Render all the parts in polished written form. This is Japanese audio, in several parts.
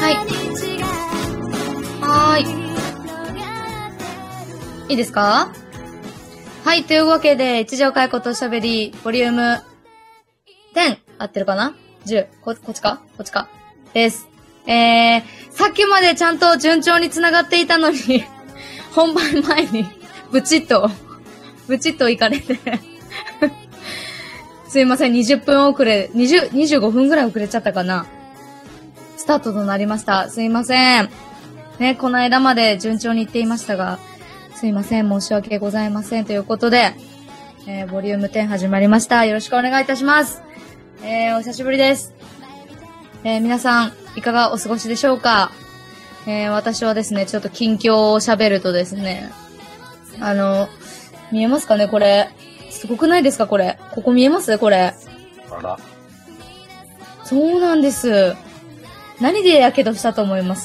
はい。はーい。いいですか？はい。というわけで、一条解雇とおしゃべり、ボリューム10、合ってるかな？ 10、こっちかです。さっきまでちゃんと順調に繋がっていたのに、本番前に、ブチッと行かれて。すいません、20分遅れ、25分ぐらい遅れちゃったかな。スタートとなりました。すいません。ね、この間まで順調に行っていましたが、すいません、申し訳ございません。ということで、ボリューム10始まりました。よろしくお願いいたします。お久しぶりです。皆さん、いかがお過ごしでしょうか？私はですね、ちょっと近況を喋るとですね、見えますかねこれ。すごくないですかこれ。ここ見えますこれ。 あら。 そうなんです。何でやけどしたと思います？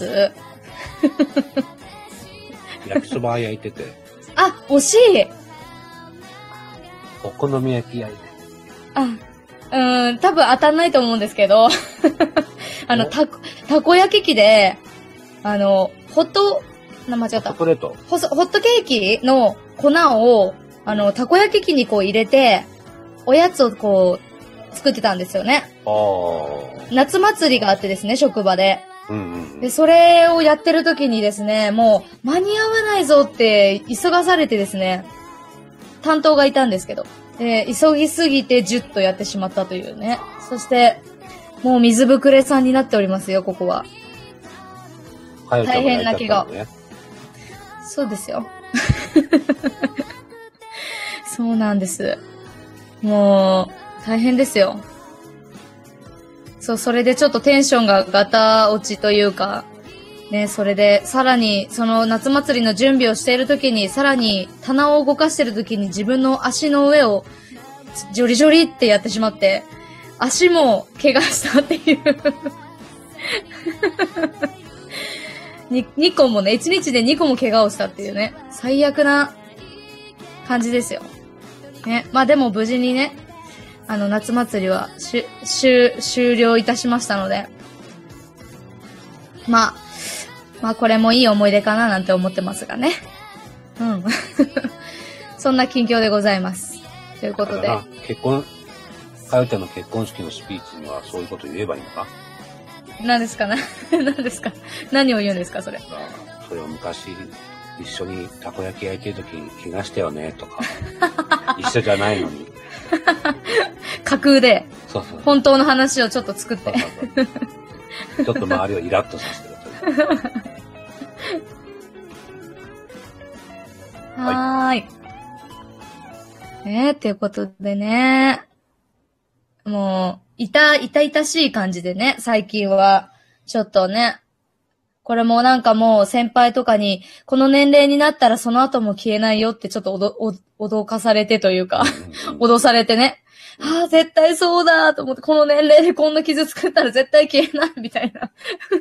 焼きそば焼いてて。 あ、惜しい。 お好み焼き焼いて。 多分当たんないと思うんですけど、たこ焼き器で、ホットケーキの粉を、たこ焼き器にこう入れて、おやつをこう、作ってたんですよね。夏祭りがあってですね、職場で。で、それをやってる時にですね、もう、間に合わないぞって急がされてですね、担当がいたんですけど、急ぎすぎて10とやってしまったというね。そして、もう水ぶくれさんになっておりますよ、ここは。大変な怪我。そうですよ。そうなんです。もう、大変ですよ。そう、それでちょっとテンションがガタ落ちというか、ね、それで、さらに、その夏祭りの準備をしているときに、さらに棚を動かしているときに自分の足の上を、ジョリジョリってやってしまって、足も怪我したっていう2個もね、1日で2個も怪我をしたっていうね、最悪な感じですよ。ね、まあでも無事にね、夏祭りは終了いたしましたので、まあこれもいい思い出かななんて思ってますがね。うん。そんな近況でございます。ということで。 かよちゃんの結婚式のスピーチにはそういうこと言えばいいのか？ 何ですか何を言うんですかそれ。 それを昔、一緒にたこ焼き焼いてるときに怪我したよねとか。一緒じゃないのに。 架空で。 そう。 本当の話をちょっと作って。 ちょっと周りをイラッとさせてるという。 はーい。っていうことでね。もう、痛々しい感じでね、最近は。ちょっとね。これもなんかもう先輩とかに、この年齢になったらその後も消えないよってちょっと脅かされてというか、脅されてね。ああ、絶対そうだと思って、この年齢でこんな傷作ったら絶対消えないみたいな。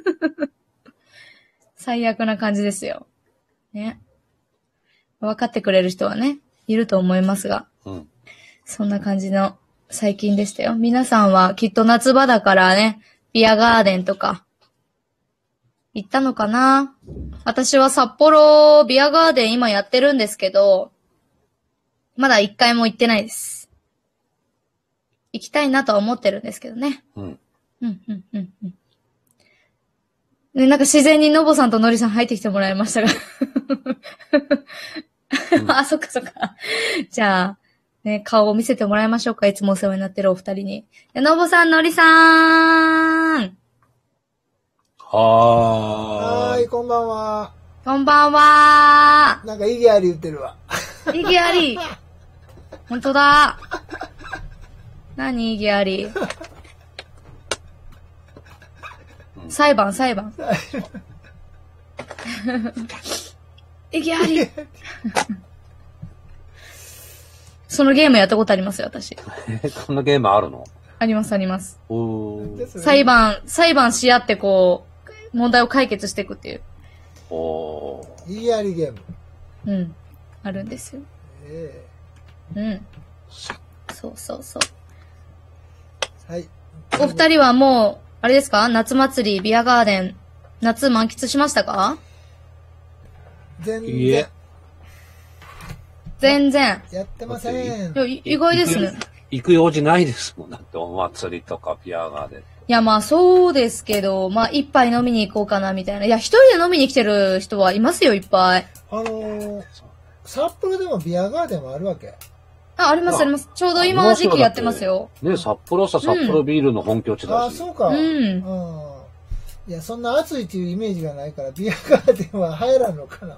最悪な感じですよ。ね。分かってくれる人はね、いると思いますが。そんな感じの最近でしたよ。皆さんはきっと夏場だからね、ビアガーデンとか、行ったのかな？私は札幌ビアガーデン今やってるんですけど、まだ一回も行ってないです。行きたいなとは思ってるんですけどね。ね、なんか自然にのぼさんとのりさん入ってきてもらいましたが。あ、そっか。じゃあ、ね、顔を見せてもらいましょうか。いつもお世話になってるお二人に。のぼさん、のりさーん。 はーい、こんばんは。 こんばんは。 なんか意義あり言ってるわ。 意義あり。ほんとだ。何意義あり。裁判。意義あり。そのゲームやったことありますよ、私。 そんなゲームあるの？ あります。裁判し合ってこう、問題を解決していくっていう。 意義ありゲーム。 あるんですよ。そう。 はい。 お二人はもう、あれですか？夏祭り、ビアガーデン、 夏満喫しましたか？ 全いいえ然。 全然。 やってません。 いや、意外ですね。 行く用事ないですもん。だってお祭りとかビアガーデン。 いや、まあそうですけど、まあ一杯飲みに行こうかなみたいな。いや、一人で飲みに来てる人はいますよ、いっぱい。 札幌でもビアガーデンはあるわけ？ ありますあります。ちょうど今の時期やってますよ。 ね、札幌ビールの本拠地だし。 そうか。 うん。 いや、そんな暑いっていうイメージがないから、ビアガーデンは流行らんのかな。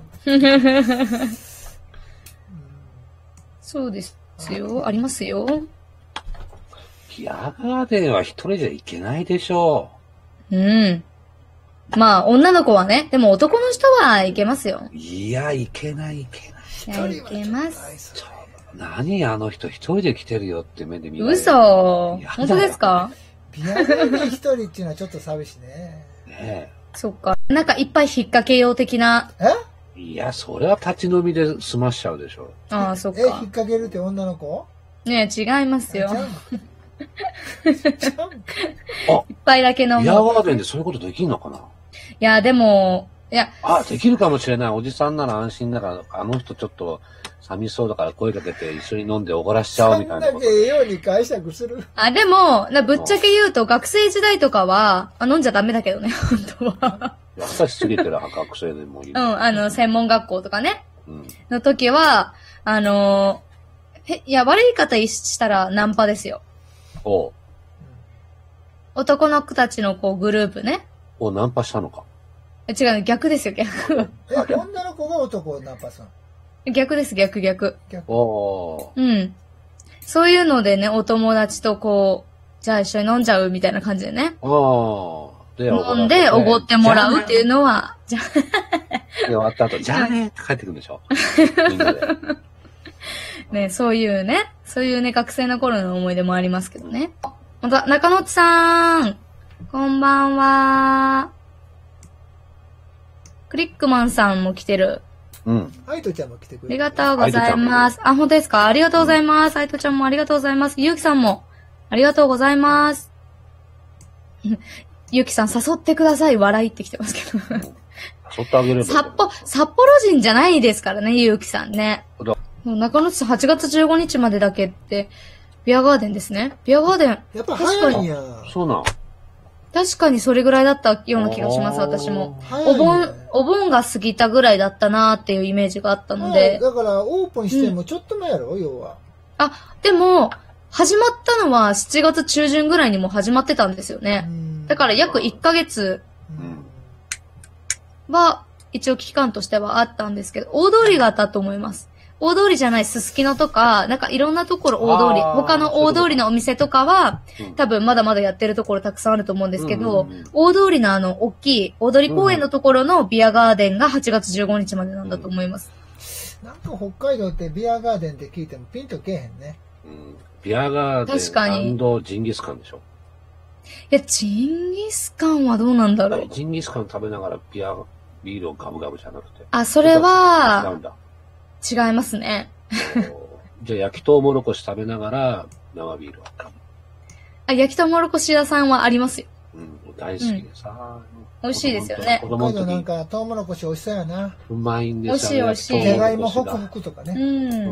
そうですよ。ありますよ。 ビアガーデンは一人じゃ行けないでしょうん。まあ、女の子はね、でも男の人は行けますよ。 いや、行けない。いや、行けます。 何あの人一人で来てるよって目で見られる。 嘘。本当ですか？ ビアガーデン一人っていうのはちょっと寂しいね。 ねえ。 そっか。なんかいっぱい引っ掛けよう的な。 いや、それは立ち飲みで済ましちゃうでしょ。 ああ、そっか。 引っ掛けるって女の子？ ねえ、違いますよ。 いいっぱいだけ飲む。 ビアガーデンでそういうことできんのかな？ いや、でも、 できるかもしれない。おじさんなら安心だから、あの人ちょっと寂しそうだから声かけて一緒に飲んでおごらしちゃおうみたいなこと。 そんだけように解釈する。 でも、ぶっちゃけ言うと学生時代とかは、飲んじゃダメだけどね、本当は。 やっぱり過ぎてる学生でもいる。 専門学校とかね。 うん。 の時は、いや、悪い言い方したらナンパですよ。男の子たちのグループね。 ナンパしたのか。 違う、逆ですよ、逆。 女の子が男をナンパするの？逆です、逆。うん。そういうのでね、お友達とじゃあ一緒に飲んじゃうみたいな感じでね。飲んでおごってもらうっていうのは、じゃあ。 終わった後、じゃあねって帰ってくるんでしょ。みんなで。 ね、そういうね、学生の頃の思い出もありますけどね。また、中野内さん、こんばんは。クリックマンさんも来てる。 うん。 アイトちゃんも来てくれる。 ありがとうございます。本当ですか？ありがとうございます。アイトちゃんもありがとうございます。ゆうきさんも、ありがとうございます。ゆうきさん、誘ってください。笑いってきてますけど。 誘ってあげれば。 札幌人じゃないですからね、ゆうきさんね。中野さん8月15日までだけって、ビアガーデンですね。ビアガーデン。 やっぱ早いんや。 そうなん。 確かにそれぐらいだったような気がします、私も。お盆が過ぎたぐらいだったなーっていうイメージがあったので。 だからオープンしてもちょっと前やろ、要は。 でも、始まったのは7月中旬ぐらいにも始まってたんですよね。だから約1ヶ月は一応期間としてはあったんですけど、大通りがあったと思います。大通りじゃないすすきのとか、なんかいろんなところ大通り、他の大通りのお店とかは、多分まだまだやってるところたくさんあると思うんですけど、大通りの大きい、大通公園のところのビアガーデンが8月15日までなんだと思います。 なんか北海道ってビアガーデンって聞いてもピンとけえへんね。 ビアガーデン&ジンギスカンでしょ。 いや、ジンギスカンはどうなんだろう。 ジンギスカン食べながらビールをガブガブじゃなくて。 それは、違いますね。 じゃあ焼きとうもろこし食べながら生ビールをガブ。焼きとうもろこし屋さんはありますよ。 大好きでさ。 美味しいですよね。 北海道なんかトウモロコシ美味しそうやな。 うまいんですよ。美味しい。 じゃがいもホクホクとかね。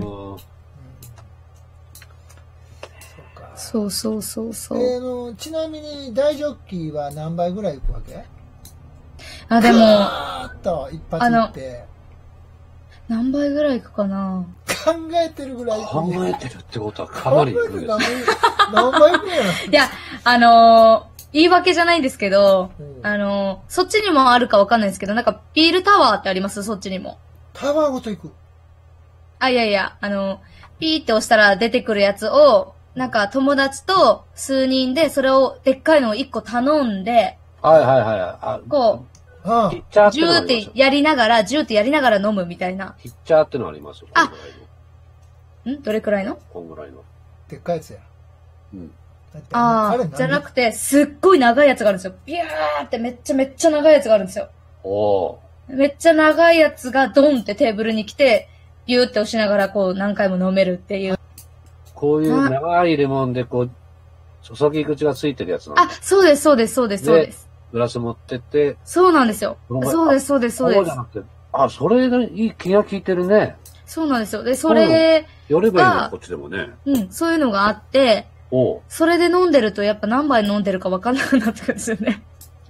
そう。 ちなみに大ジョッキーは何杯ぐらいいくわけ？ でも、 一発いって。 何杯ぐらいいくかな？ 考えてるぐらい。 考えてるってことはかなりいくんです。 何杯ぐらい？ いや、言い訳じゃないんですけど、そっちにもあるかわかんないですけど、なんかビールタワーってあります？そっちにも。 タワーごと行く？ いや、ピーって押したら出てくるやつを、なんか友達と数人でそれをでっかいのを1個頼んで、ジューってやりながら飲むみたいな。 ヒッチャーってのありますよ。 どれくらいの？ こんぐらいの。 でっかいやつや。 じゃなくて、すっごい長いやつがあるんですよ。ビューってめっちゃ長いやつがあるんですよ。めっちゃ長いやつがドンってテーブルに来て、ビューって押しながら何回も飲めるっていう。 こういう長いレモンで注ぎ口がついてるやつなんだ。 そうです。 グラス持ってって。 そうなんですよ。そうです、そうです、そうです。そうじゃなくて、 それが気が利いてるね。 そうなんですよ。で、それ寄ればいいのこっちでもね。 そういうのがあって、それで飲んでるとやっぱ何杯飲んでるか分かんなくなってくるんですよね。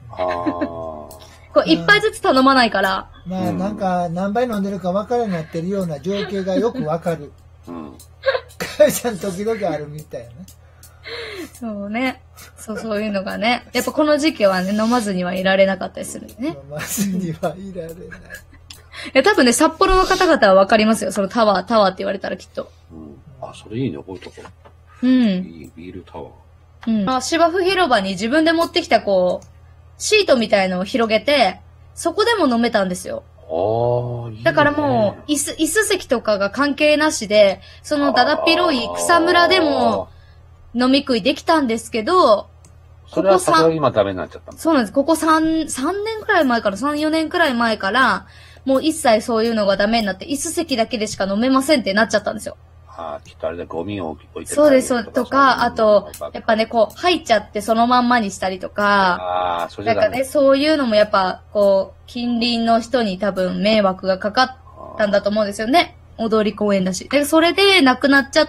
一杯ずつ頼まないから。 まあなんか何杯飲んでるか分からなくなってるような情景がよく分かる。かよちゃん時々あるみたいなね。 そうね。そういうのがね。やっぱこの時期はね、飲まずにはいられなかったりするね。 飲まずにはいられない。 多分ね、札幌の方々は分かりますよ。そのタワーって言われたらきっと。 それいいね、こういうとこ。 いいビールタワー。 芝生広場に自分で持ってきたシートみたいのを広げて、そこでも飲めたんですよ。 いいね。 だからもう、椅子席とかが関係なしで、そのだだっ広い草むらでも飲み食いできたんですけど、 それは今ダメになっちゃったそうなんです。ここ3年くらい前から、3、4年くらい前から、もう一切そういうのがダメになって、椅子席だけでしか飲めませんってなっちゃったんですよ。 きっとあれでゴミを置いてる。 そうです、とか、あと、やっぱね、入っちゃってそのまんまにしたりとか、なんかね、そういうのもやっぱ、近隣の人に多分迷惑がかかったんだと思うんですよね。大通公園だし。で、それでなくなっちゃって、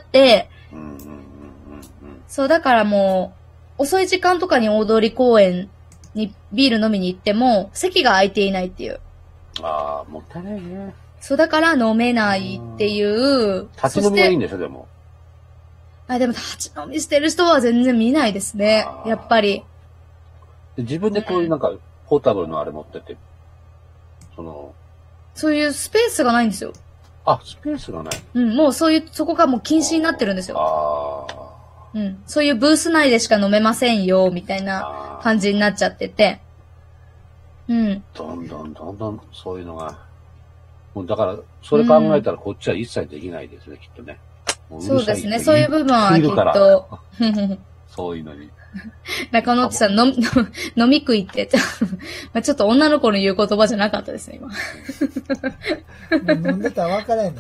そう、だからもう、遅い時間とかに大通公園にビール飲みに行っても、席が空いていないっていう。 もったいないね。 そう、だから飲めないっていう。 立ち飲みがいいんでしょ、でも。 でも立ち飲みしてる人は全然見ないですね。やっぱり。 自分でこういうなんか、ポータブルのあれ持ってて、 そういうスペースがないんですよ。 スペースがない。 もうそこがもう禁止になってるんですよ。そういうブース内でしか飲めませんよ、みたいな感じになっちゃってて。 どんどんそういうのが。もうだから、それ考えたらこっちは一切できないですね、きっとね。 そうですね、そういう部分はきっと。 そういうのに。 中野内さん、飲み食いって、ちょっと女の子の言う言葉じゃなかったですね、 今。飲んでたら分からない。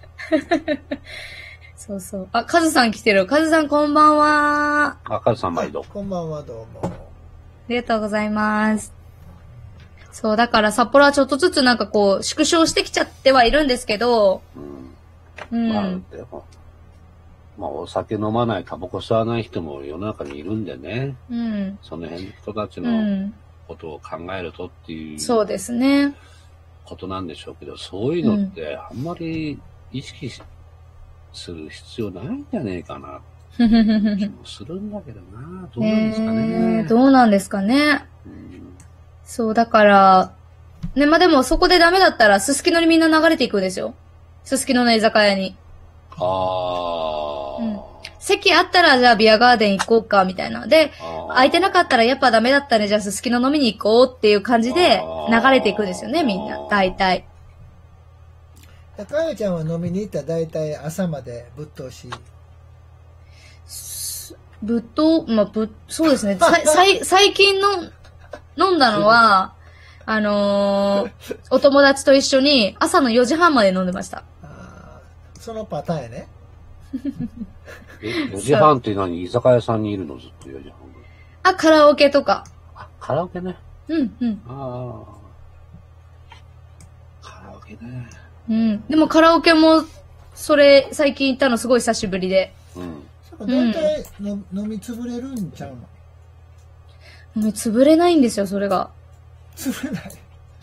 そうそう。カズさん来てる。カズさんこんばんは。 カズさん毎度。 こんばんは、どうも。 ありがとうございます。そう、だから札幌はちょっとずつなんか縮小してきちゃってはいるんですけど、 お酒飲まない、タバコ吸わない人も世の中にいるんでね。その辺の人たちのことを考えるとっていう。 そうですね。 ことなんでしょうけど、そういうのってあんまり意識する必要ないんじゃねえかな。気もするんだけどな。どうなんですかね。 どうなんですかね。そう、だから、ね、でもそこでダメだったら、すすきのにみんな流れていくんですよ。すすきのの居酒屋に。席あったら、じゃあビアガーデン行こうか、みたいな。で、空いてなかったらやっぱダメだったね、じゃあすすきの飲みに行こうっていう感じで流れていくんですよね、みんな。大体。 かよちゃんは飲みに行ったら大体朝までぶっ通し。 そうですね。最近飲んだのは、お友達と一緒に朝の4時半まで飲んでました。 そのパターンやね。 4時半って何？居酒屋さんにいるのずっと4時半。カラオケとか。 カラオケね。カラオケね。 でもカラオケも、最近行ったのすごい久しぶりで。 大体飲み潰れるんちゃうの？ 飲み潰れないんですよ、それが。 潰れない。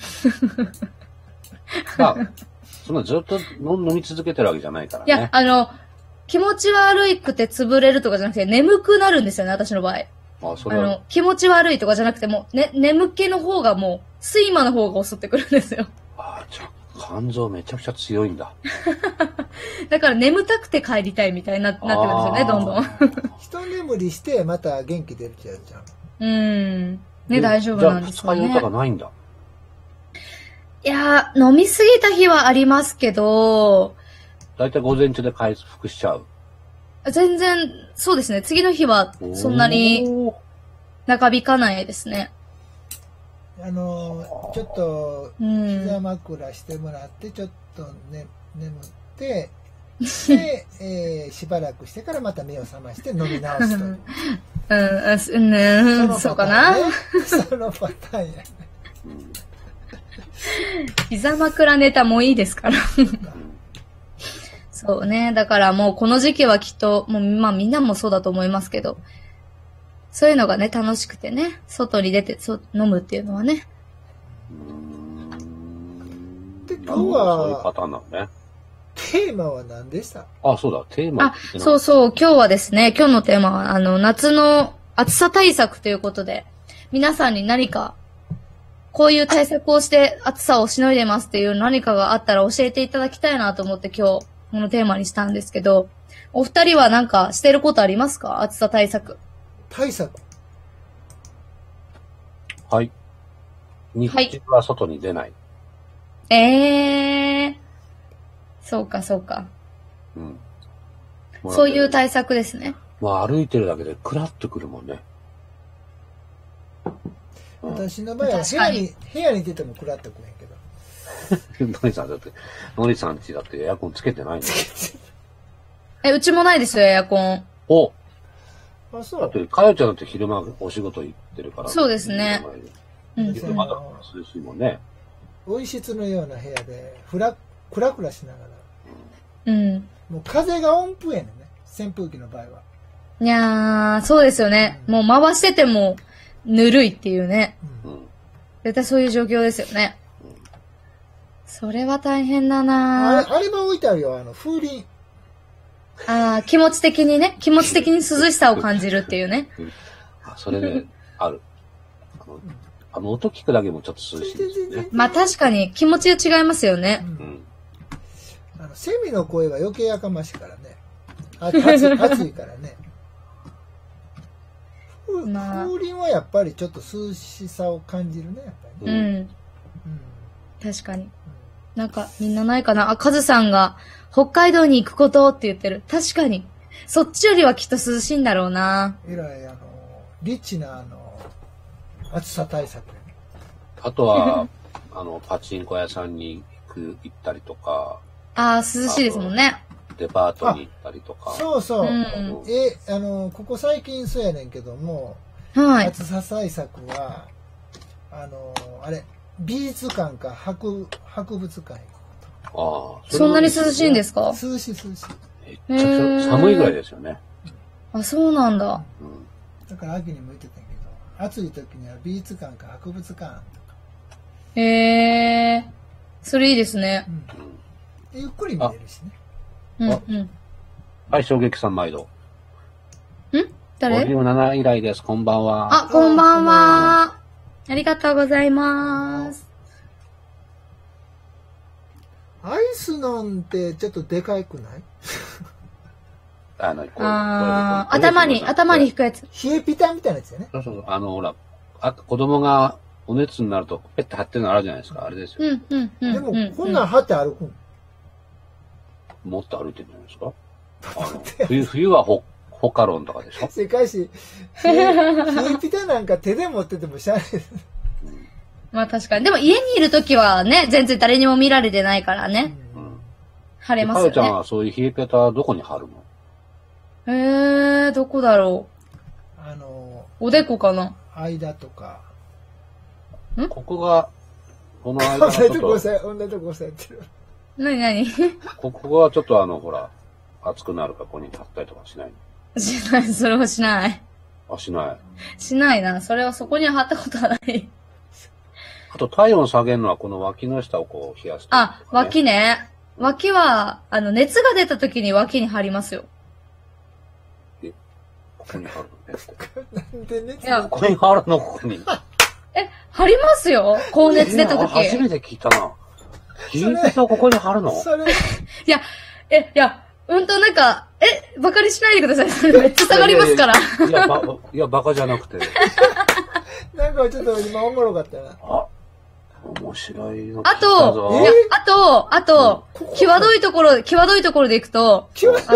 そんなずっと飲み続けてるわけじゃないからね。 いや、気持ち悪くて潰れるとかじゃなくて、眠くなるんですよね、私の場合。気持ち悪いとかじゃなくて、もう、眠気の方がもう、睡魔の方が襲ってくるんですよ。 じゃあ、肝臓めちゃくちゃ強いんだ。 だから眠たくて帰りたいみたいになってるんですよね、どんどん。 一眠りしてまた元気出るってやつじゃん。ね、大丈夫なんですよね。 じゃあ、二日酔いとかないんだ。 いやー、飲みすぎた日はありますけど、 だいたい午前中で回復しちゃう。 全然、そうですね。次の日はそんなに長引かないですね。 ちょっと膝枕してもらってちょっと、眠ってで、しばらくしてからまた目を覚まして飲み直すという。 そうかな。 そのパターンやね。 膝枕ネタもいいですから。そうね。だからもうこの時期はきっと、もうまあみんなもそうだと思いますけど、そういうのがね、楽しくてね、外に出て飲むっていうのはね。 で、今日は、 そういうパターンなのね。 テーマは何でした？ あ、そうだ、テーマ。 そうそう、今日はですね、今日のテーマは、夏の暑さ対策ということで、皆さんに何か、こういう対策をして暑さをしのいでますっていう何かがあったら教えていただきたいなと思って今日、このテーマにしたんですけど、お二人はなんかしてることありますか？暑さ対策。 はい。日中は外に出ない。 そうか、そうか。 うん。 そういう対策ですね。 まあ歩いてるだけでクラッとくるもんね。 私の場合は部屋に出てもクラッとくねんけど。 のりさんだって、のりさんちだってエアコンつけてないの？うちもないですよ、エアコン。 お！ あ、そう。 だって、かよちゃんだって昼間お仕事行ってるから。 そうですね。 昼間だから涼しいもんね。 温室のような部屋で、クラクラしながら。うん。 もう風が温風やねんね。扇風機の場合は。 いやー、そうですよね。もう回してても、ぬるいっていうね。絶対そういう状況ですよね。それは大変だなあれも置いてあるよ、風鈴。 気持ち的に涼しさを感じるっていうね。 それね、ある。音聞くだけもちょっと涼しいですね。 まあ確かに気持ちが違いますよね。 セミの声が余計やかましいからね。暑いからね。風鈴はやっぱりちょっと涼しさを感じるね、やっぱりね。 確かに。なんかみんなないかな。カズさんが北海道に行くことって言ってる。確かに。そっちよりはきっと涼しいんだろうな。 えらい、リッチな暑さ対策。 あとは、パチンコ屋さんに行ったりとか。 涼しいですもんね。 デパートに行ったりとか。 そうそう。ここ最近そうやねんけども、暑さ対策は、美術館か博物館行く。 そんなに涼しいんですか？ 涼しい。 めっちゃ寒いぐらいですよね。 そうなんだ。 だから秋に向いてたんやけど、暑い時には美術館か博物館とか。 それいいですね。 ゆっくり見れるしね。 はい、衝撃さん毎度。 誰 ？57以来です。こんばんは。 こんばんは。ありがとうございます。 アイス飲んでちょっとでかくない？ 頭に引くやつ。 冷えピタみたいなやつよね。 そう。ほら、子供がお熱になるとペッて貼ってるのあるじゃないですか。あれですよ。 でも、こんなん貼って歩くん？ もっと歩いてるんじゃないですか。冬はホカロンとかでしょ。 世界史、冷えピタなんか手で持っててもしゃあないです。 まあ確かに。でも家にいるときはね、全然誰にも見られてないからね。貼れますよね。 かよちゃんはそういう冷えピタはどこに貼るの？どこだろう。おでこかな？ 間とか。 ここが、この間のちょっと。 同じとこ押さえてる。 何ここはちょっとほら、熱くなるからここに貼ったりとかしないの？ しない、それはしない。 しない。 しないな。それはそこには貼ったことはない。 あと体温下げるのはこの脇の下をこう冷やす、ね。 脇ね。脇は、熱が出た時に脇に貼りますよ。 ここに貼るの？ なんで熱？ ここに貼るの？ここに。 貼りますよ。高熱出た時。 初めて聞いたな。冷えピタをここに貼るの？ いや、なんか、バカにしないでください。めっちゃ下がりますから。 いや、バカじゃなくて。 なんかちょっと今おもろかったな。 面白いの。 あと、際どいところで行くと、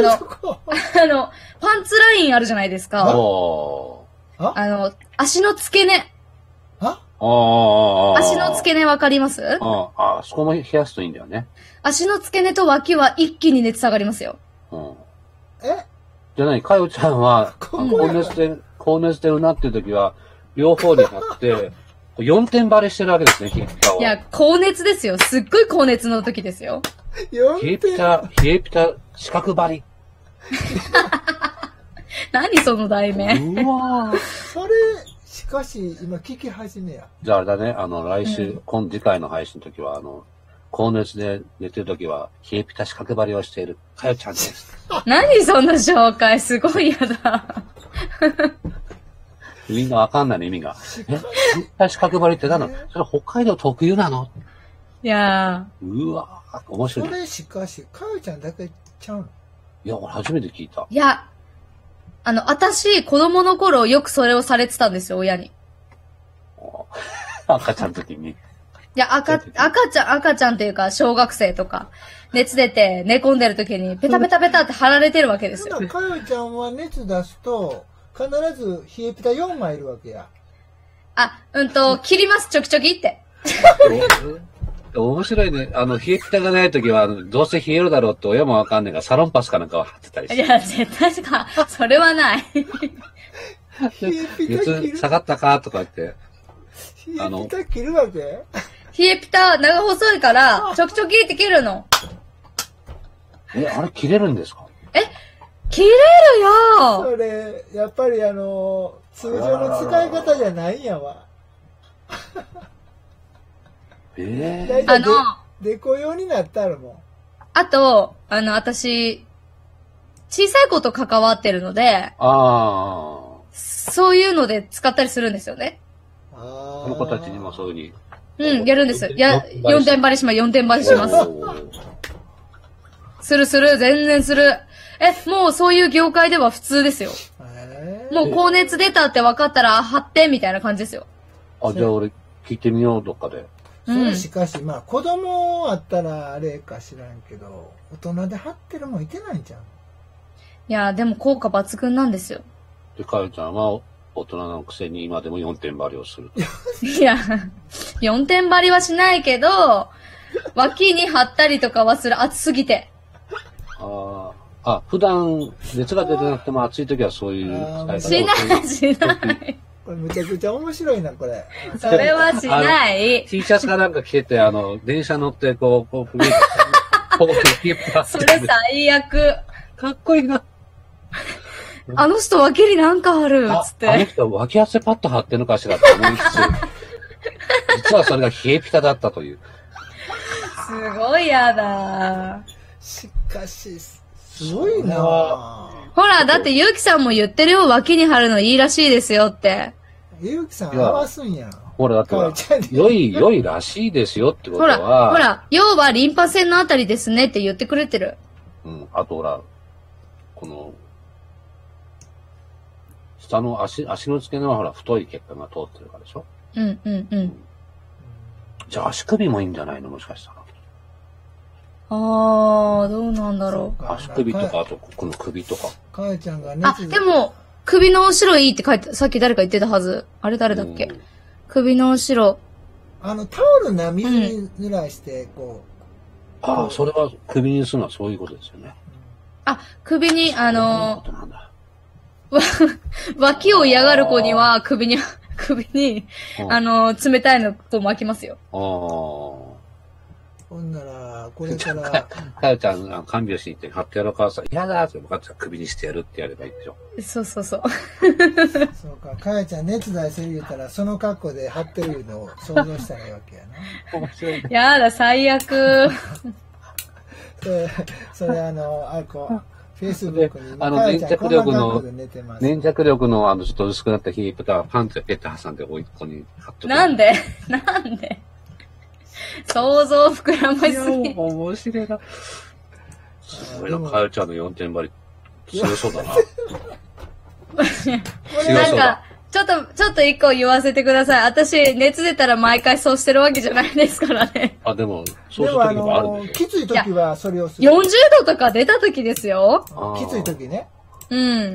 パンツラインあるじゃないですか。足の付け根。 足の付け根わかります？ そこも冷やすといいんだよね。 足の付け根と脇は一気に熱下がりますよ。 じゃない、かよちゃんは、高熱でうなってる時は、両方に貼って、4点張りしてるわけですね、冷えピタを。 いや、高熱ですよ。すっごい高熱の時ですよ。 冷えピタ、四角張り。 何その題名。 うわそれ、しかし、今聞き始めや。 じゃああれだね、来週、次回の配信の時は、高熱で寝てる時は、冷えピタ四角張りをしている、かよちゃんです。 何その紹介、すごい嫌だ。 みんなわかんないの意味が。冷えピタ四角張りって何なの？それ北海道特有なの？ いやうわぁ、面白い。 それしかし、かよちゃんだけちゃうの？ いや、俺初めて聞いた。 いや、私、子供の頃よくそれをされてたんですよ、親に。 赤ちゃんの時に。 いや、赤ちゃんっていうか、小学生とか、熱出て寝込んでる時に、ペタペタペタって貼られてるわけですよ。 かよちゃんは熱出すと、必ず冷えピタ4枚いるわけや。 切ります、ちょきちょきって。 面白いね。冷えピタがない時は、どうせ冷えるだろうって親もわかんないが、サロンパスかなんかを貼ってたりして。 いや、絶対か、それはない。 熱下がったかとか言って。 冷えピタ切るわけ？冷えピタ、長細いから、ちょきちょきって切るの。 あれ切れるんですか？ 切れるよ！ それ、やっぱり通常の使い方じゃないんやわ。デコ用になったらもう。 あと、私、小さい子と関わってるので、そういうので使ったりするんですよね。 この子たちにもそういう風に。やるんです。4点張りします、4点張りします。する、全然する。もうそういう業界では普通ですよ。もう高熱出たって分かったら貼ってみたいな感じですよ。 じゃあ俺聞いてみよう、どっかで。 それしかし、子供あったらあれか知らんけど、大人で貼ってるもんいてないんじゃん。 いや、でも効果抜群なんですよ。 で、かよちゃんは大人のくせに今でも4点張りをする。 いや、4点張りはしないけど、脇に貼ったりとかはする、暑すぎて。 普段熱が出てなくても暑い時はそういう使い方しない。 これめちゃくちゃ面白いな、これ。 それはしない。 T シャツかなんか着てて、電車乗って、それ最悪。 かっこいいな。 あの人脇になんかあるつって。 あの人脇汗パッド貼ってるのかしらって思いつつ、実はそれが冷えピタだったという。 すごいやだ。 しかし、すごいな。 ほら、だってゆうきさんも言ってるよ、脇に貼るのいいらしいですよって。 ゆうきさん合わすんや。 ほら、だって良いらしいですよってことは。 ほら、要はリンパ腺のあたりですねって言ってくれてる。 あとほら、この、下の足の付け根はほら、太い血管が通ってるからでしょ？じゃあ足首もいいんじゃないの？もしかしたら。 どうなんだろう。 足首とか、あとこの首とか。 かやちゃんがでも、首の後ろいいって書いて、さっき誰か言ってたはず。あれ誰だっけ？首の後ろ。 タオルな、水に濡らして、こう。それは首にするのはそういうことですよね。 首に、脇を嫌がる子には、首に、冷たいのと巻きますよ。 ほんなら、これから。 かよちゃん、看病しに行って貼ってやろうかさ、嫌だって分かってたら首にしてやるってやればいいでしょ。 そう。 そうか、かやちゃん熱出せる言ったら、その格好で貼ってるのを想像したらいいわけやな。 面白い。 やだ、最悪。 それフェイスブックに粘着力のちょっと薄くなったヒープがパンツでペッて挟んでここに貼っとく。 なんで想像膨らましすぎ。 面白いな。すごいな、かよちゃんの4点張り、強そうだな。 なんか、ちょっと一個言わせてください。私、熱出たら毎回そうしてるわけじゃないですからね。 でも、そうする時もあるんでしょ。 きつい時はそれをする。 40度とか出た時ですよ。 きつい時ね。 うん。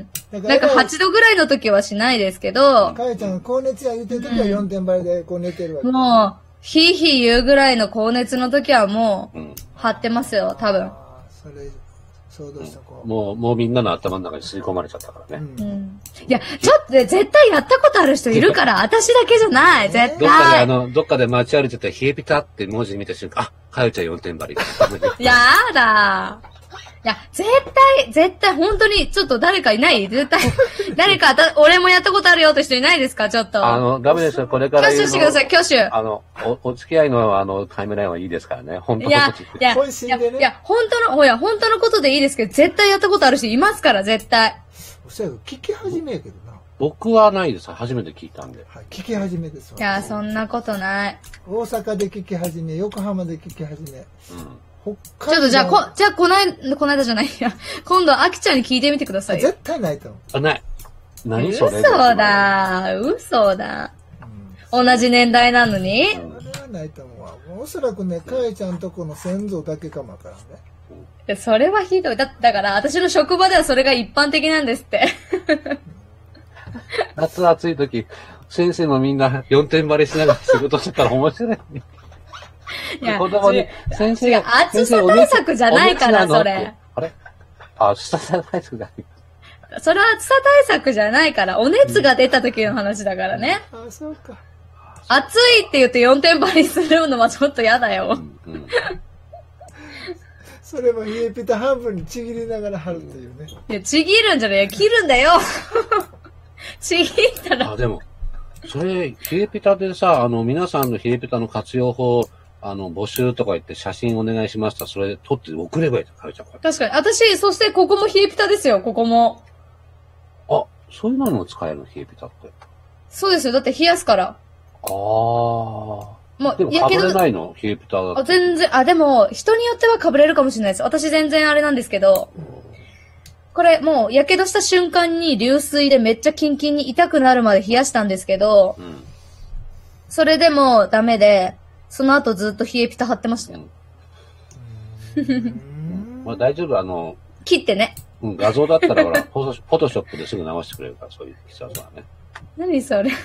なんか8度ぐらいの時はしないですけど。 かよちゃんが高熱や言ってる時は4点倍でこう寝てるわけ。 もう、ひいひい言うぐらいの高熱の時はもう、張ってますよ、多分。 それ、想像したこう。もうみんなの頭の中に吸い込まれちゃったからね。 いや、ちょっと絶対やったことある人いるから、私だけじゃない、絶対。 どっかで街歩いてたら、冷えピタって文字見た瞬間、あ、かよちゃん4点張り。 やだいや、絶対、本当に、ちょっと誰かいない絶対、誰か、俺もやったことあるよって人いないですかちょっと。 ダメですよ、これから。 挙手してください、挙手。 お付き合いのタイムラインはいいですからね、本当のこと。 いや、本当のことでいいですけど、絶対やったことある人いますから、絶対。 聞き始めやけどな。 僕はないです。初めて聞いたんで。 はい、聞き始めです。 いや、そんなことない。 大阪で聞き始め、横浜で聞き始め。 ちょっとじゃあ、こないだじゃないや。今度、あきちゃんに聞いてみてください。 絶対ないと思う。 ない。何それ。 嘘だ。同じ年代なのに。 それはないと思うわ。おそらくね、かえちゃんとこの先祖だけかもわからんね。 それはひどい。だから、私の職場ではそれが一般的なんですって。 夏暑い時、先生もみんな4点張りしながら仕事してたら面白い。 いや、 子供に、先生、 暑さ対策じゃないから、それ。 あれ暑さ対策じゃない。 それは暑さ対策じゃないから、お熱が出た時の話だからね。 そうか。 暑いって言って4点張りするのはちょっと嫌だよ。 それも冷えピタ半分にちぎりながら貼るっていうね。 いや、ちぎるんじゃないよ。切るんだよ。ちぎったら。 でも、それ、冷えピタでさ、皆さんの冷えピタの活用法、募集とか言って写真お願いしました。それ撮って送ればいいじゃん、かよちゃん。 確かに。私、そしてここも冷えピタですよ、ここも。 あ、そういうのも使えるの、冷えピタって。 そうですよ。だって冷やすから。 もう、 でも被れないの冷えピタだと。 全然、でも、人によっては被れるかもしれないです。私全然あれなんですけど、これもう、やけどした瞬間に流水でめっちゃキンキンに痛くなるまで冷やしたんですけど、それでもダメで、その後ずっと冷えピタ貼ってましたよ。 まあ大丈夫、 切ってね。 画像だったらほら、フォトショップですぐ直してくれるから、そういう必殺はね。 何それ。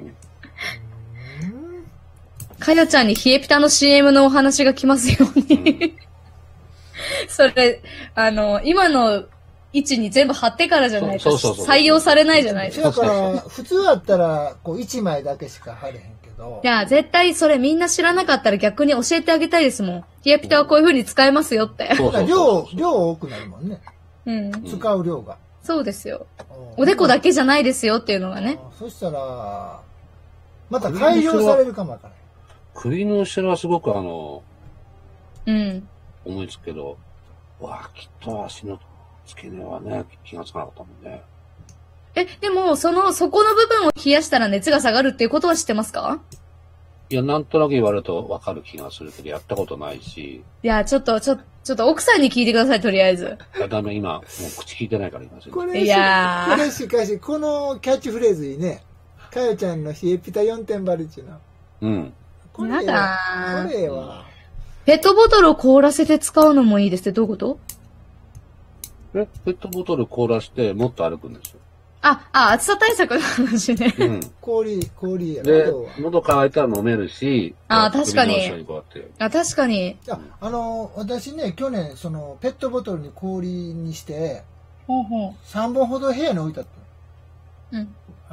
かよちゃんに冷えピタの CM のお話が来ますように。それ、今の位置に全部貼ってからじゃないと採用されないじゃないですか。 だから、普通だったら、こう、1枚だけしか貼れへんけど。 いや、絶対それみんな知らなかったら逆に教えてあげたいですもん。冷えピタはこういう風に使えますよって。 量多くなるもんね。使う量が。 そうですよ。おでこだけじゃないですよっていうのがね。 そしたら、また改良されるかもわからない。 首の後ろはすごく思いつくけど、きっと足の付け根はね、気がつかなかったもんね。 でも、そこの部分を冷やしたら熱が下がるっていうことは知ってますか？ いや、なんとなく言われるとわかる気がするけど、やったことないし。 いや、ちょっと奥さんに聞いてください、とりあえず。 ダメ、今、もう口聞いてないから言いません。 これしかし、このキャッチフレーズいいね。かよちゃんの冷えピタ4点張りっていうの。これは。 ペットボトルを凍らせて使うのもいいですってどういうこと？ ペットボトル凍らしてもっと歩くんですよ。 暑さ対策の話ね。 氷やで、喉乾いたら飲めるし。 確かに。確かに。 私ね、去年、ペットボトルに氷にして、3本ほど部屋に置いてあった。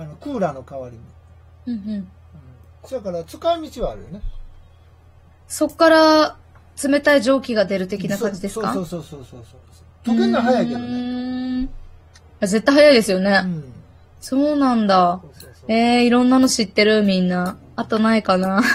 クーラーの代わりに。だから、使い道はあるよね。そっから、冷たい蒸気が出る的な感じですか？そう。溶けるの早いけどね。絶対早いですよね。そうなんだ。いろんなの知ってるみんな。あとないかな。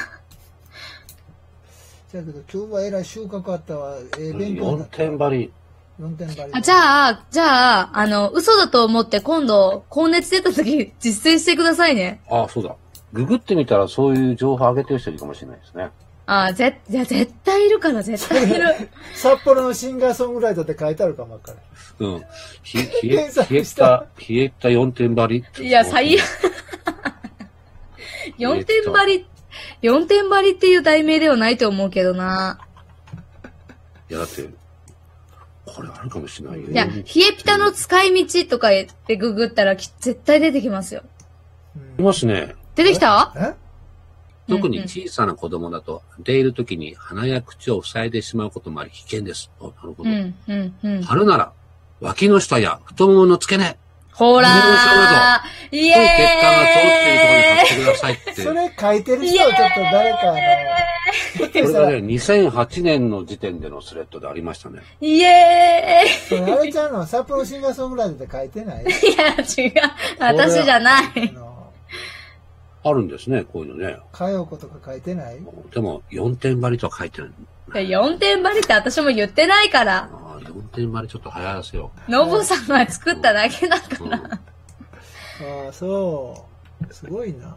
じゃあけど今日はえらい収穫あったわ。勉強だった。4点張り。じゃあ、嘘だと思って今度、高熱出た時実践してくださいね。 そうだ。ググってみたらそういう情報上げてる人いるかもしれないですね。 絶対いるから、絶対いる。 札幌のシンガーソングライターって書いてあるかもわからん。 冷えた4点張り。 いや、最悪。4点張りっていう題名ではないと思うけどな。 いや、だって、ここれあるかもしれないよ。 いや、冷えピタの使い道とか言ってググったら絶対出てきますよ。 いますね。 出てきた？ 特に小さな子供だと、寝ている時に鼻や口を塞いでしまうこともあり危険です。なるほど。貼るなら、脇の下や太ももの付け根。 ほらー、イエーイ、 太い血管が通っているところに貼ってくださいって。 それ書いてる人をちょっと誰かこれがね、2008年の時点でのスレッドでありましたね。 イエーイ。 それあれちゃんの札幌シンガーソングライターで書いてない？いや、違う。私じゃない。 あるんですね、こういうのね。 かよことか書いてない？ でも、4点張りとは書いてない。 4点張りって私も言ってないから。 4点張りちょっと流行らせよう。 ノブさんが作っただけだから。ああ、そう。すごいな。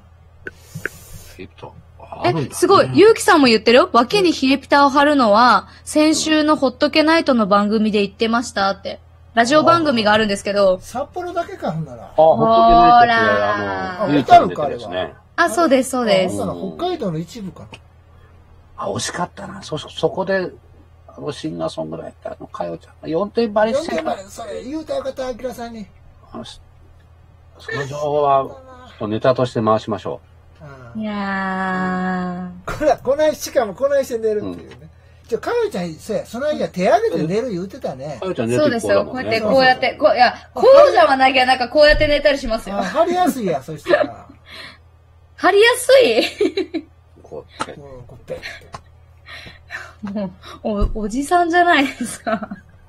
すごい。ゆうきさんも言ってるよ。脇に冷えピタを貼るのは、先週のほっとけナイトの番組で言ってましたって。ラジオ番組があるんですけど。 札幌だけか、ほんなら。 ほっとけナイトって、 小樽かですね。 そうです、そうです。 北海道の一部かな。 惜しかったな。そこで、シンガーソングライターのかよちゃんが4点張りしてた。それ言うたよかった、あきらさんに。 その情報は、ネタとして回しましょう。いやー。こないして寝るっていうね。かよちゃん、その間手上げて寝る言うてたね。 かよちゃん寝そうですよ。こうやって、こうやって、こうじゃはなきゃ、なんかこうやって寝たりしますよ。 張りやすいや、そしたら。 張りやすい？ こうやって。 もう、おじさんじゃないですか。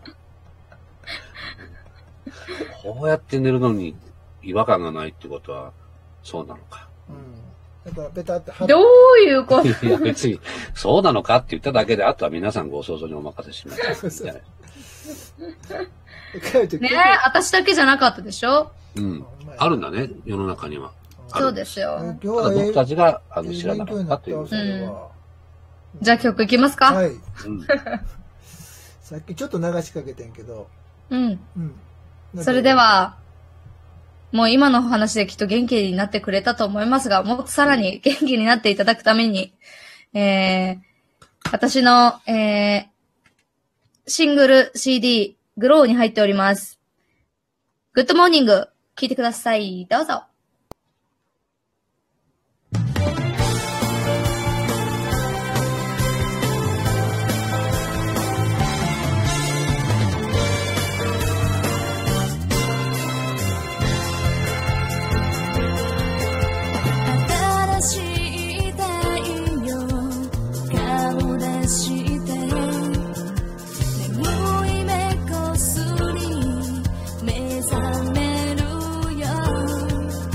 こうやって寝るのに違和感がないってことは、そうなのか。 だからペタってどういうこと？ いや、別に、そうなのかって言っただけで、あとは皆さんご想像にお任せします。ねえ、私だけじゃなかったでしょ？ あるんだね、世の中には。 そうですよ。 僕たちが知らなかったという。 じゃあ曲いきますか？ はい。さっきちょっと流しかけてんけど。 それでは、もう今の話できっと元気になってくれたと思いますが、もっとさらに元気になっていただくために、私の、シングル CD、グローに入っております。グッドモーニング、聴いてください。どうぞ。 目覚めるよ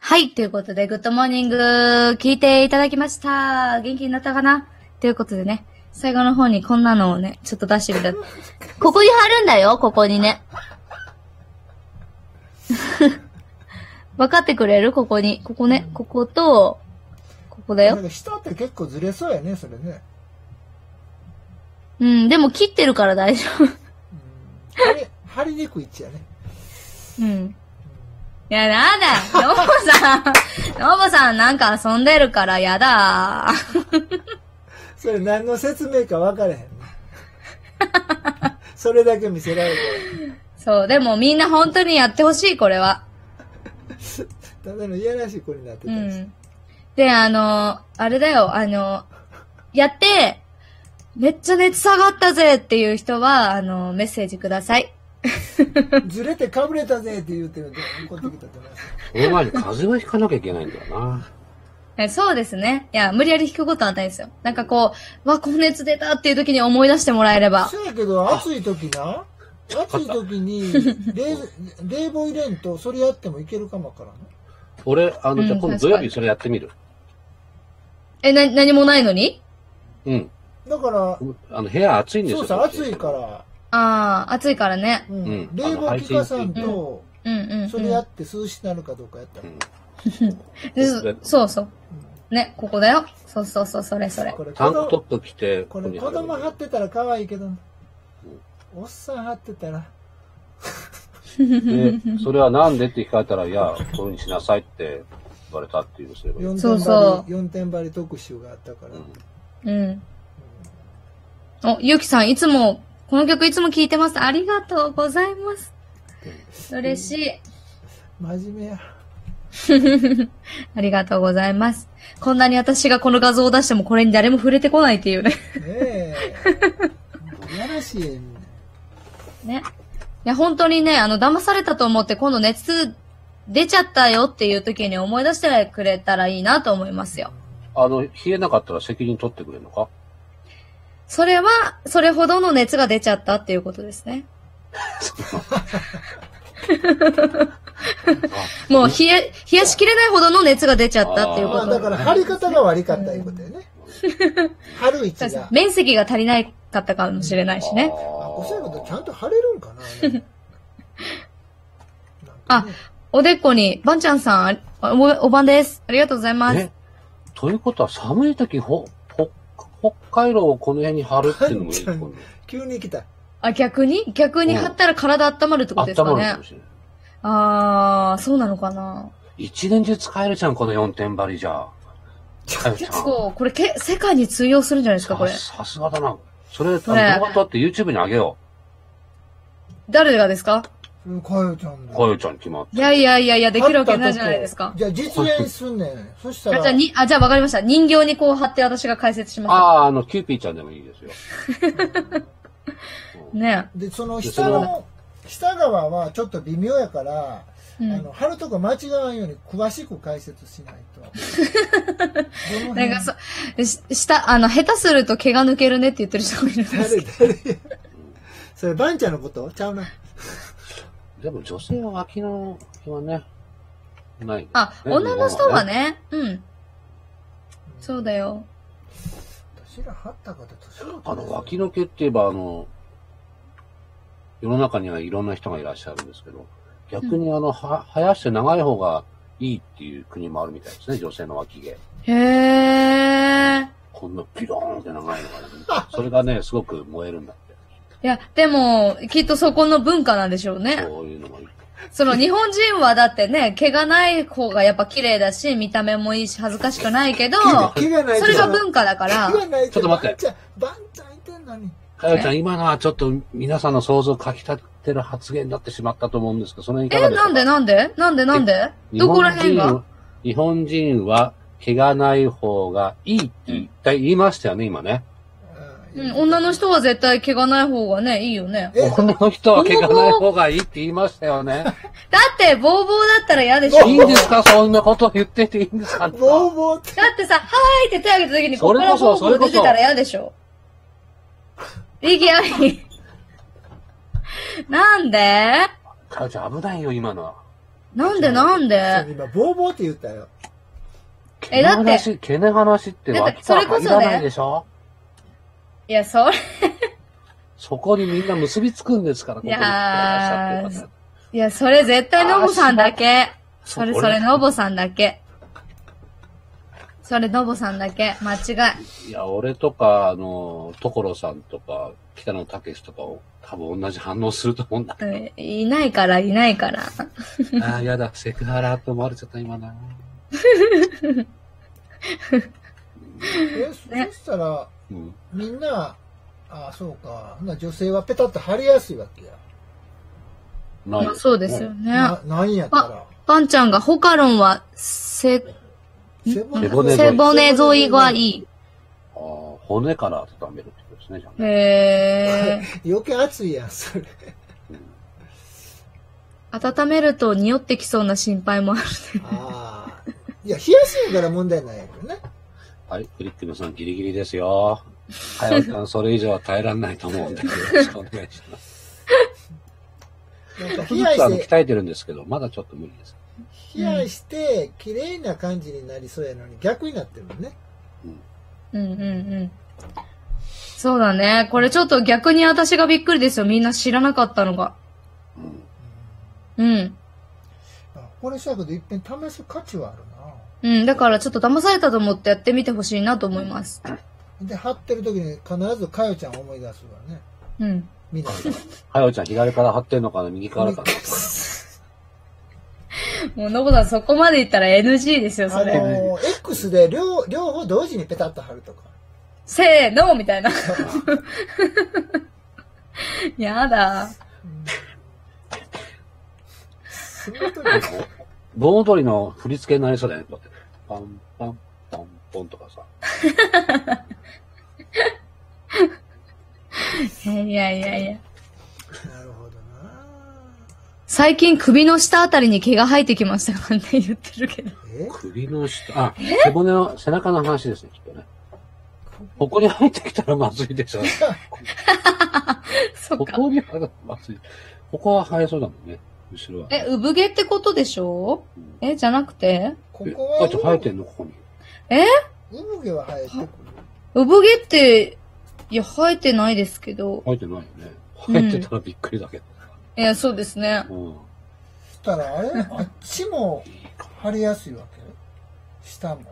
はい、ということで、グッドモーニング聞いていただきました。元気になったかなということでね、最後の方にこんなのをね、ちょっと出してみた。ここに貼るんだよ、ここにね。分かってくれるここに。ここね、ここと、ここだよ。 下って結構ずれそうやね、それね。 うん、でも切ってるから大丈夫。 貼りにくいっちやね。 うん。いや、なんだノブさんなんか遊んでるからやだ。 それ何の説明か分からへんね。それだけ見せられて。 そう、でもみんな本当にやってほしい、これは。 ただのいやらしい子になってたんです。 で、あれだよ、やって、めっちゃ熱下がったぜっていう人は、メッセージください。 ずれてかぶれたぜって言うてる怒ってきたと思います。 その前に風邪はひかなきゃいけないんだよな。そうですね。いや、無理やり引くことはないですよ。なんかこう、高熱出たっていう時に思い出してもらえれば。 そうやけど、暑い時に冷房入れんと、それやってもいけるかもわからん。 俺、じゃあ今度土曜日それやってみる。 何もないのに？ うん。 だから、 部屋暑いんですよ。 そうそう、暑いから。 暑いからね。 うん。冷房効かさんと、それやって涼しくなるかどうかやったら。そうそう。ね、ここだよ。そう、それ。 タンクトップ着て、 これ子供貼ってたら可愛いけど、おっさん貼ってたら。 で、それはなんでって聞かれたら、いや、こういう風にしなさいって言われたっていうすればいい。 そう。 4点張り特集があったから。 ゆきさん、この曲いつも聴いてます。ありがとうございます。嬉しい。 真面目や。 ありがとうございます。こんなに私がこの画像を出してもこれに誰も触れてこないっていうね。ねえ。やらしいね。いや、本当にね、騙されたと思って今度熱出ちゃったよっていう時に思い出してくれたらいいなと思いますよ。 冷えなかったら責任取ってくれるのか？ それは、それほどの熱が出ちゃったっていうことですね。もう冷やしきれないほどの熱が出ちゃったっていうこと。 だから貼り方が悪かったいうことだよね。貼る位置が。 面積が足りないかったかもしれないしね。 おそういうことちゃんと貼れるんかな。おでこに、ばんちゃんさん、おばんです。ありがとうございます。 ということは寒い時、北海道をこの辺に貼るっていうのもいいかもね。 急に来た。 逆に貼ったら体温まるってことですかね。温まるかもしれない。そうなのかな。 一年中使えるじゃん、この4点張りじゃ。 そう、これ世界に通用するんじゃないですか、これ。 さすがだな。それ、動画撮って YouTube にあげよう。誰がですか？ かよちゃん。 かよちゃん決まって。 いや、できるわけないじゃないですか。 じゃあ実現すんねん。そしたら。 じゃあわかりました。人形にこう貼って私が解説します。キューピーちゃんでもいいですよ。 ねで、その下側はちょっと微妙やから、貼るとこ間違わんように詳しく解説しないと。 なんか下手すると毛が抜けるねって言ってる人もいるんですけど。 それ、ばんちゃんのことちゃうな。 でも女性は脇の毛はね、ない、ね。 女の人はね。そうだよ。 私ら貼った方と脇の毛って言えば世の中にはいろんな人がいらっしゃるんですけど、逆に生やして長い方がいいっていう国もあるみたいですね、女性の脇毛。 へー。 こんなピローンって長いのがね。それがね、すごく燃えるんだって。 いや、でも、きっとそこの文化なんでしょうね。 そういうのもいい。 日本人はだってね、毛がない方がやっぱ綺麗だし、見た目もいいし、恥ずかしくないけど、それが文化だから。 ちょっと待って。 ばんちゃんいてんのに。 かよちゃん、今のはちょっと皆さんの想像をかき立てる発言になってしまったと思うんですけど、その言い方ですか？ なんでどこら辺が？ 日本人は毛がない方がいいって言いましたよね、今ね。 女の人は絶対毛がない方がね、いいよね。 女の人は毛がない方がいいって言いましたよね。 だって、ボーボーだったら嫌でしょ。 いいんですか？そんなこと言ってていいんですか？ ボーボーって。 だってさ、はーいって手挙げた時にここからボーボー出てたら嫌でしょ。意義あり。なんで？ かよちゃん危ないよ、今のは。 なんで今、ボーボーって言ったよ。 だって。 毛の話って脇から入らないでしょ？ いや、それ。 そこにみんな結びつくんですから、 いや、それ絶対ノボさんだけ。それノボさんだけ。それノボさんだけ。間違い。 いや、俺とか、所さんとか、北野武とかを多分同じ反応すると思うんだけど。 いないから。 ああ、やだ、セクハラって思われちゃった今な。 そしたら、みんな、そうか。女性はペタッと貼りやすいわけや。 ない。 そうですよね。 なんやったら。 パンちゃんが、ホカロンは、背骨沿いがいい。 骨から温めるってことですね、じゃあね。 余計熱いやん、それ。 温めると匂ってきそうな心配もある、ね。 いや、冷やすいから問題ないよね。 はい、フリックのさんギリギリですよ。はやおさん、それ以上は耐えられないと思うんで、よろしくお願いします。冷やして鍛えてるんですけど、まだちょっと無理です。 冷やして、綺麗な感じになりそうやのに、逆になってるもんね。 そうだね。これちょっと逆に私がびっくりですよ。みんな知らなかったのが。 これしたけど、いっぺん試す価値はあるな。だからちょっと騙されたと思ってやってみてほしいなと思います。 で、貼ってる時に必ずかよちゃんを思い出すわね。みんな。 かよちゃん左から貼ってんのかな、右からかな。 もう、のぼさんそこまで言ったら NG ですよ、それ。 X で両方同時にペタッと貼るとか。 せーのみたいな。やだ。 盆踊りの振り付けになりそうだよね。だってパンパンポンポンとかさ。 いや。 なるほどな。 最近首の下あたりに毛が生えてきましたからね、言ってるけど。 首の下、背骨の背中の話ですね、きっとね。ここに生えてきたらまずいでしょ。 そっか。 ここに生えたらまずい。ここは生えそうだもんね。後ろは。 産毛ってことでしょ？じゃなくて？ ここは。 生えてんのここに。 産毛は生えてくる。 産毛って、いや、生えてないですけど。 生えてないよね。生えてたらびっくりだけど。 いや、そうですね。 そしたら、あっちも貼りやすいわけ？下も。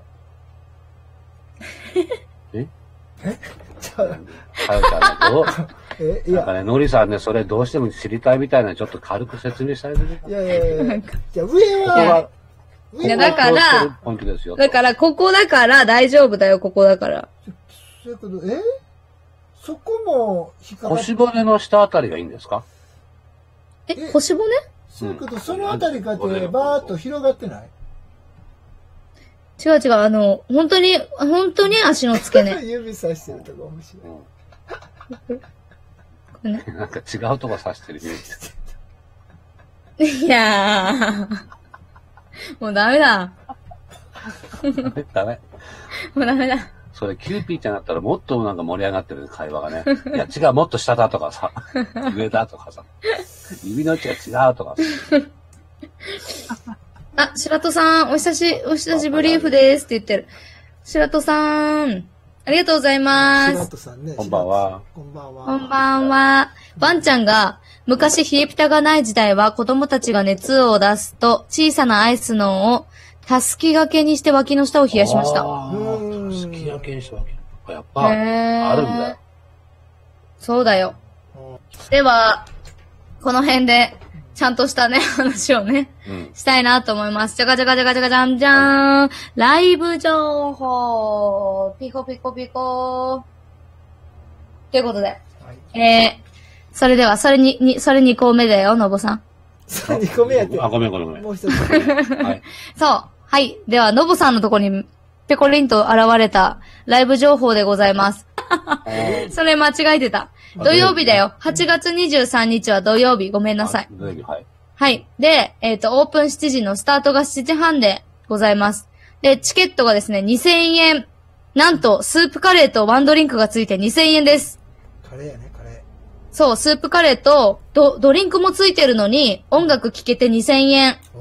ちゃうちゃんどうなんかね、のりさんね、それどうしても知りたいみたいなのちょっと軽く説明したいね。 いや、じゃあ上は、 いや、だから、ここだから大丈夫だよ、ここだから。 そういうこと、そこも引っかかって。腰骨の下あたりがいいんですか？ 腰骨？ そういうこと、そのあたりかってバーっと広がってない？ 違う、本当に足の付け根。 指さしてるとこ面白い。なんか違うとこ刺してるイメージ。いやー。もうダメだ。 ダメ。 もうダメだ。 それキューピーちゃんだったらもっとなんか盛り上がってる会話がね。いや違う、もっと下だとかさ。上だとかさ。指の位置が違うとかさ。 白戸さん、お久しぶりーふですって言ってる。白戸さん、ありがとうございます。 白戸さんね。 こんばんは。 こんばんは。 こんばんは。ワンちゃんが、昔冷えピタがない時代は子供たちが熱を出すと、小さなアイスのを、たすき掛けにして脇の下を冷やしました。たすき掛けにして脇の。やっぱ、あるんだよ。 そうだよ。では、この辺で、ちゃんとしたね、話をね、したいなと思います。じゃがじゃがじゃがじゃがじゃんじゃーん。ライブ情報。ピコピコピコ。ということで。それでは、それ2個目だよ、のぼさん。 それ2個目やって。 ごめん。 もう一つ。 はい。そう。はい。では、のぼさんのところに、ペコリンと現れた、ライブ情報でございます。それ間違えてた。土曜日だよ。8月23日は土曜日。ごめんなさい。 土曜日、はい。 はい。で、オープン7時のスタートが7時半でございます。で、チケットがですね、2000円。なんと、スープカレーとワンドリンクがついて2000円です。 カレーやね、カレー。 そう、スープカレーとドリンクもついてるのに、音楽聴けて2000円。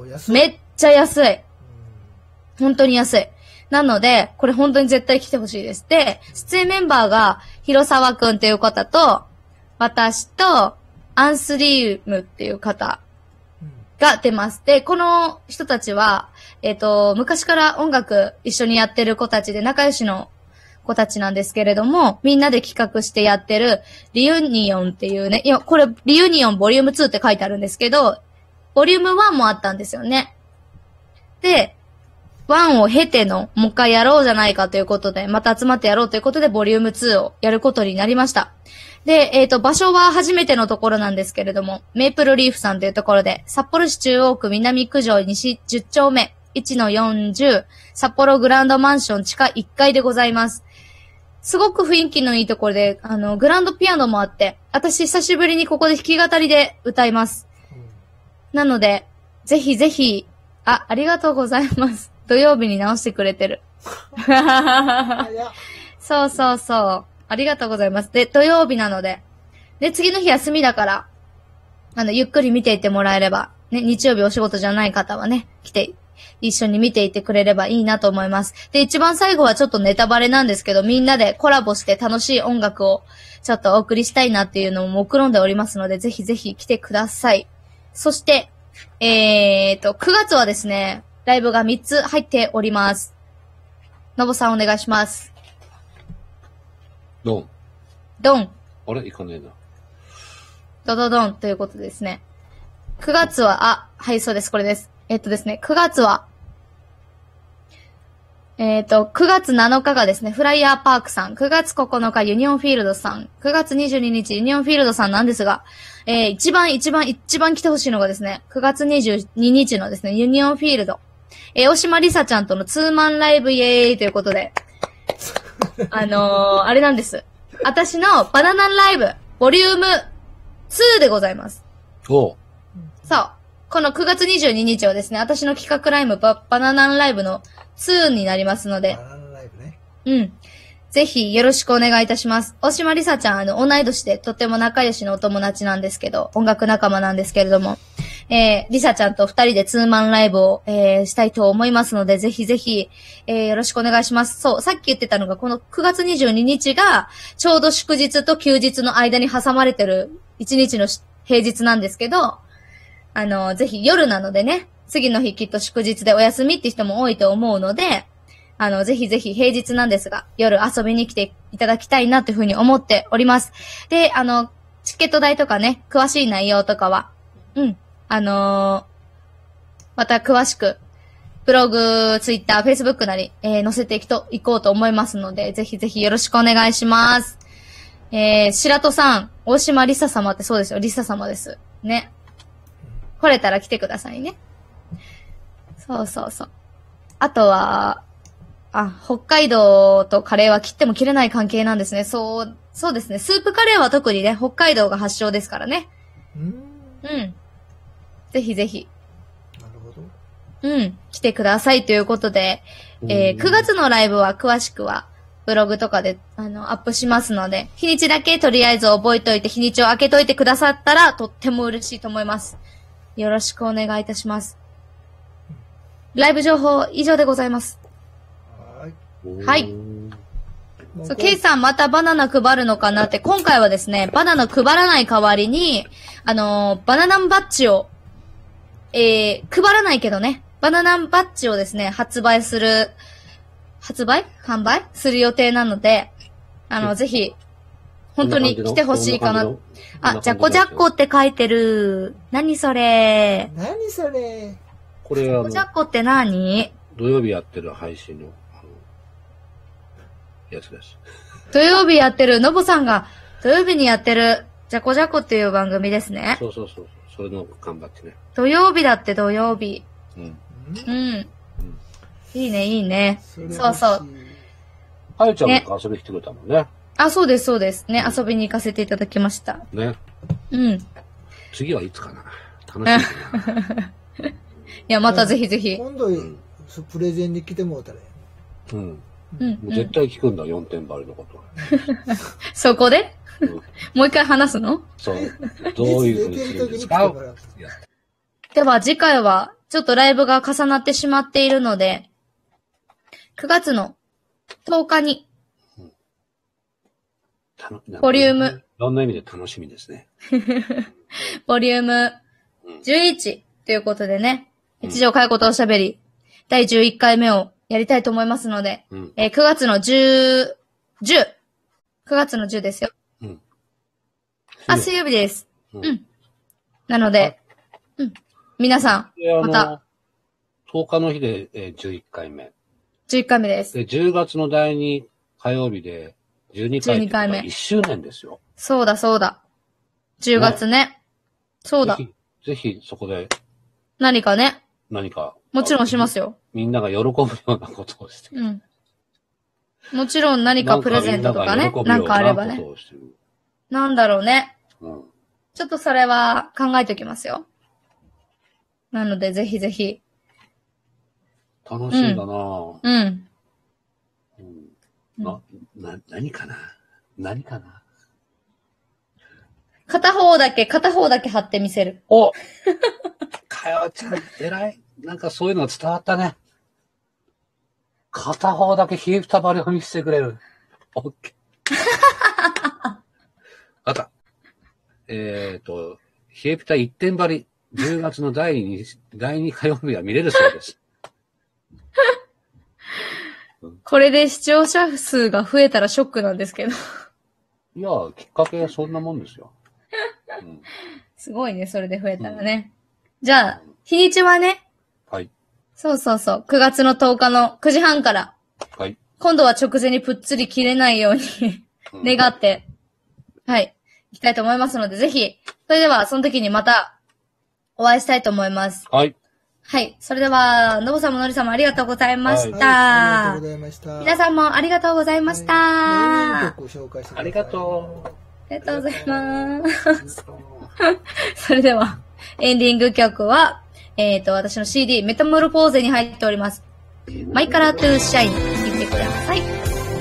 めっちゃ安い。本当に安い。なので、これ本当に絶対来てほしいです。で、出演メンバーが、広沢くんっていう方と、私と、アンスリームっていう方が出ます。で、この人たちは、昔から音楽一緒にやってる子たちで仲良しの子たちなんですけれども、みんなで企画してやってるリユニオンっていうね、いや、これリユニオンボリューム2って書いてあるんですけど、ボリューム1もあったんですよね。で、1を経ての、もう一回やろうじゃないかということで、また集まってやろうということで、ボリューム2をやることになりました。で、場所は初めてのところなんですけれども、メープルリーフさんというところで、札幌市中央区南区上西10丁目 1-40 札幌グランドマンション地下1階でございます。すごく雰囲気のいいところで、グランドピアノもあって、私久しぶりにここで弾き語りで歌います。なので、ぜひぜひ、ありがとうございます。土曜日に直してくれてる。そうそうそう。ありがとうございます。で、土曜日なので。で、次の日休みだから、ゆっくり見ていってもらえれば、ね、日曜日お仕事じゃない方はね、来て、一緒に見ていってくれればいいなと思います。で、一番最後はちょっとネタバレなんですけど、みんなでコラボして楽しい音楽をちょっとお送りしたいなっていうのも目論んでおりますので、ぜひぜひ来てください。そして、9月はですね、ライブが3つ入っております。のぼさんお願いします。 ドン。 ドン。 あれ行かねえな。 ドドドンということですね。9月は、はい、そうです、これです。ですね、9月は、9月7日がですね、フライヤーパークさん、9月9日ユニオンフィールドさん、9月22日ユニオンフィールドさんなんですが、一番来てほしいのがですね、9月22日のですね、ユニオンフィールド。大島りさちゃんとのツーマンライブイエーイということで、あれなんです。私のバナナライブ、ボリューム2でございます。 おう。 そう。この9月22日はですね、私の企画ライブ、バナナライブの2になりますので。 バナナライブね。 うん。ぜひよろしくお願いいたします。大島りさちゃん、同い年でとても仲良しのお友達なんですけど、音楽仲間なんですけれども、りさちゃんと2人でツーマンライブを、したいと思いますので、ぜひぜひ、よろしくお願いします。そう、さっき言ってたのが、この9月22日が、ちょうど祝日と休日の間に挟まれてる1日の平日なんですけど、ぜひ夜なのでね、次の日きっと祝日でお休みって人も多いと思うので、ぜひぜひ平日なんですが、夜遊びに来ていただきたいなというふうに思っております。で、チケット代とかね、詳しい内容とかは、また詳しく、ブログ、ツイッター、フェイスブックなり、載せていこうと思いますので、ぜひぜひよろしくお願いします。白戸さん、大島りさ様ってそうですよ、りさ様です。ね。来れたら来てくださいね。そうそうそう。あとは、北海道とカレーは切っても切れない関係なんですね。そうですね。スープカレーは特にね、北海道が発祥ですからね。うん。ぜひぜひ。 なるほど。 来てくださいということで、9月のライブは詳しくは、ブログとかで、アップしますので、日にちだけとりあえず覚えといて、日にちを開けといてくださったら、とっても嬉しいと思います。よろしくお願いいたします。ライブ情報以上でございます。はい。そう、ケイさんまたバナナ配るのかなって、今回はですね、バナナ配らない代わりに、バナナバッジを、配らないけどね、バナナバッジをですね、販売する予定なので、ぜひ、本当に来てほしいかな。ジャコジャッコって書いてる。何それ。 これジャコジャッコって何？ 土曜日やってる配信の、やつです。 土曜日やってる、のぼさんが土曜日にやってる、ジャコジャコっていう番組ですね。 そう。それの頑張ってね。 土曜日だって土曜日。いいね。そう。 はゆちゃんも遊びに来てくれたもんね。 そうです。ね、遊びに行かせていただきました。 ね。次はいつかな。楽しみだな。 いや、またぜひぜひ。 今度、プレゼンに来てもらったら。 もう絶対聞くんだ、4点張りのこと。 そこでもう一回話すの？ そう。どういうふうにするんですか？ では次回はちょっとライブが重なってしまっているので、9月の10日に、ボリューム。 いろんな意味で楽しみですね。 ボリューム11ということでね、日常介護とおしゃべり、第11回目をやりたいと思いますので、9月の9月の10ですよ。水曜日です。なので、皆さん、また。 10日の日で11回目。 11回目です。 で、10月の第2火曜日で12回目。1周年ですよ。 そうだそうだ。10月ね。そうだ。 ぜひそこで。 何かね。 何か。 もちろんしますよ。 みんなが喜ぶようなことをして。 もちろん何かプレゼントとかね。なんかあればね。なんだろうね。ちょっとそれは考えておきますよ。なのでぜひぜひ。 楽しみだな何かな片方だけ貼ってみせる。 おかよちゃん、偉い。なんかそういうのが伝わったね。片方だけ冷え蓋張りを見せてくれる。オッケー。あった。冷え蓋一点張り、10月の第2火曜日は見れるそうです。 これで視聴者数が増えたらショックなんですけど。 いや、きっかけはそんなもんですよ。 すごいね、それで増えたらね。じゃあ、日にちはね。 はい。 そう。9月の10日の9時半から。 はい。 今度は直前にぷっつり切れないように願って、はい、行きたいと思いますので、ぜひ、それではその時にまたお会いしたいと思います。 はい。 はい。それでは、のぼさんものりさんもありがとうございました。 ありがとうございました。 皆さんもありがとうございました。 ありがとう。 ありがとうございます。それでは、エンディング曲は、私の CD、メタモルフォーゼに入っております。マイカラートゥーシャイン、聴いてください。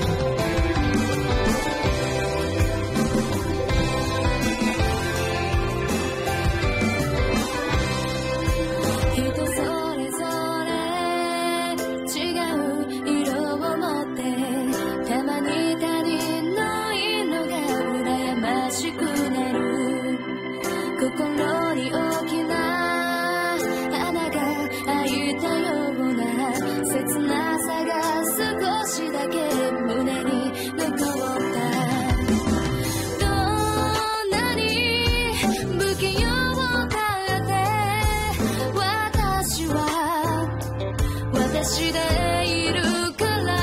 心に大きな穴が開いたような切なさが少しだけ胸に残ったどんなに不器用だって私は私でいるから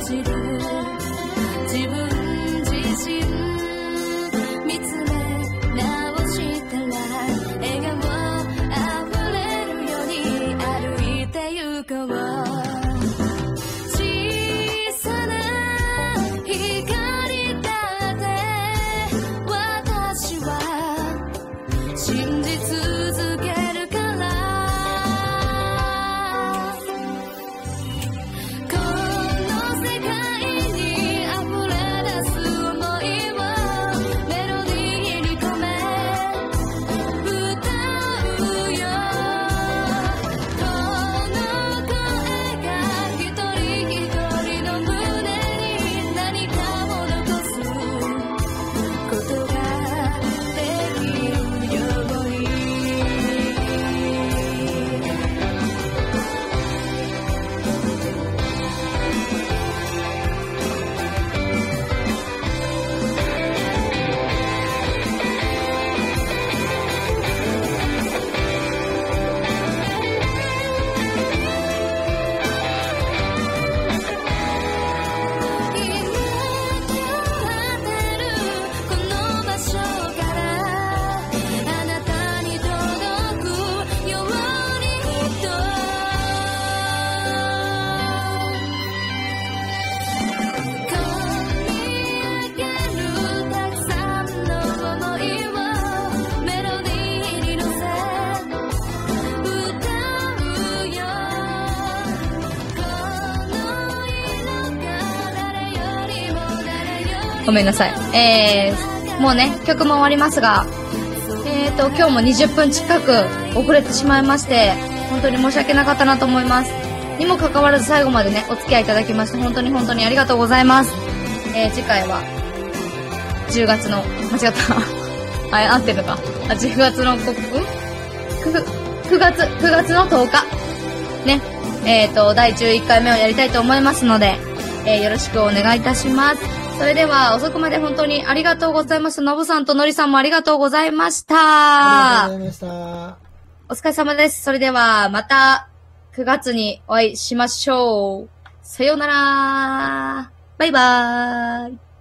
自分自身見つめごめんなさい。もうね、曲も終わりますが、今日も20分近く遅れてしまいまして、本当に申し訳なかったなと思います。にもかかわらず最後までね、お付き合いいただきまして本当にありがとうございます。次回は、10月の、間違った。合ってるのか。10月の、9月の10日。ね。第11回目をやりたいと思いますので、よろしくお願いいたします。それでは、遅くまで本当にありがとうございました。のぶさんとのりさんもありがとうございました。 ありがとうございました。 お疲れ様です。それでは、また、9月にお会いしましょう。さようなら。バイバーイ。